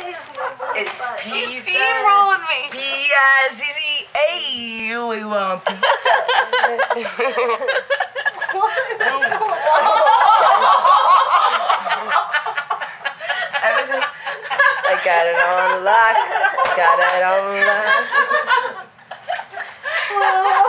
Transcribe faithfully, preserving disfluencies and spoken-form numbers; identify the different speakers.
Speaker 1: It's
Speaker 2: She's
Speaker 1: pizza.
Speaker 2: steamrolling me.
Speaker 1: P I C C A. We want pizza. Everything. I got it on lock. Got it on lock.